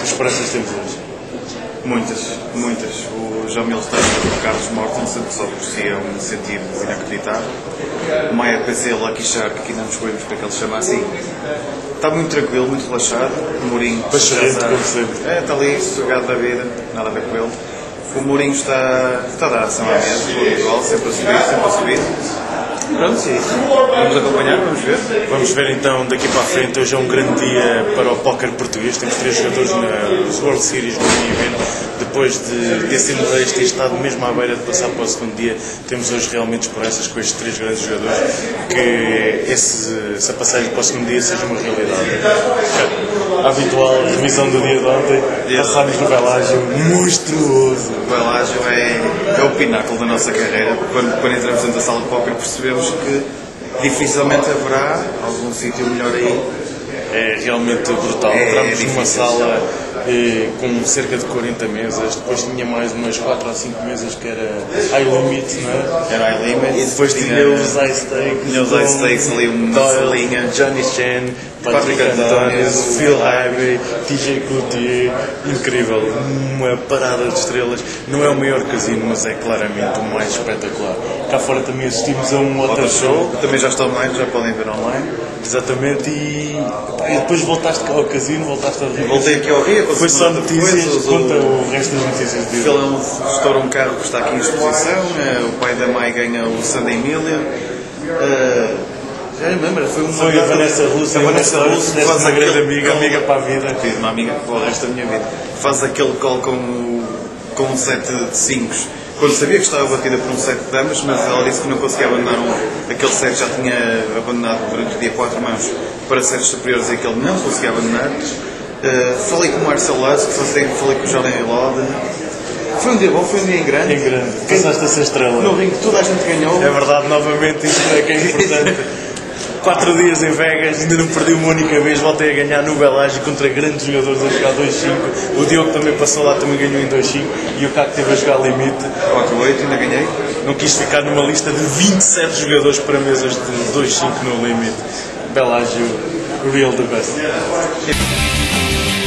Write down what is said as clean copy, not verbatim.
esperanças temos hoje? Muitas, muitas. O Jamil Esteves e o Carlos Mortensen, que só por si é um incentivo inacreditável. O Maia PC Lucky Shark, que ainda nos escolhemos para que ele se chama assim. Está muito tranquilo, muito relaxado. O Mourinho como sempre. está ali, sossegado da vida, nada a ver com ele. O Mourinho está a dar ação à mesa, o habitual, sempre a subir, sempre a subir. Pronto, sim. Vamos acompanhar, vamos ver. Vamos ver então daqui para a frente. Hoje é um grande dia para o póquer português. Temos 3 jogadores na World Series no evento. Depois desse Emirates ter estado mesmo à beira de passar para o segundo dia, temos hoje realmente esperanças com estes 3 grandes jogadores que essa passagem para o segundo dia seja uma realidade. A habitual revisão do dia de ontem, passámos no Belágio, monstruoso. O Belágio é o pináculo da nossa carreira. Quando entramos dentro da sala de póquer percebemos que dificilmente haverá algum sítio melhor aí. É realmente brutal. Entramos numa sala com cerca de 40 mesas, depois tinha mais umas 4 ou 5 mesas que era high limit, não é? Era high limit. E depois tinha os high stakes. Tinha os high stakes ali, uma salinha. Johnny Chen, Patrick António, Phil Ivey, TJ Cloutier, incrível, uma parada de estrelas. Não é o maior casino, mas é claramente o mais espetacular. Cá fora também assistimos a um outro show. Também já está online, já podem ver online. Exatamente, e depois voltaste ao casino, voltaste ao Rio. Voltei aqui ao Rio. Foi só notícias, conta o resto das notícias dele. Ele restaura um carro que está aqui em exposição, o pai da Mai ganha o Santa Emília. Já me lembro, foi a Vanessa Russo, faz uma grande amiga para a vida. Fiz uma amiga para o resto da minha vida. Faz aquele call com um set de 5. Quando sabia que estava batida por um set de damas, mas ela disse que não conseguia abandonar aquele set, já tinha abandonado durante o dia 4 mãos para sets superiores e que ele não conseguia abandonar. Falei com o Marcelo Lasso, falei com o Jordan Lode. Foi um dia bom, foi um dia em grande. Em grande, passaste a ser estrela. No ringue toda a gente ganhou. É verdade, novamente, isso é que é importante. 4 dias em Vegas, ainda não perdi uma única vez, voltei a ganhar no Belágio contra grandes jogadores a jogar 2-5. O Diogo também passou lá, também ganhou em 2-5 e o Caco teve a jogar limite. 4-8, ainda ganhei. Não quis ficar numa lista de 27 jogadores para mesas de 2-5 no limite. Belágio, real the best.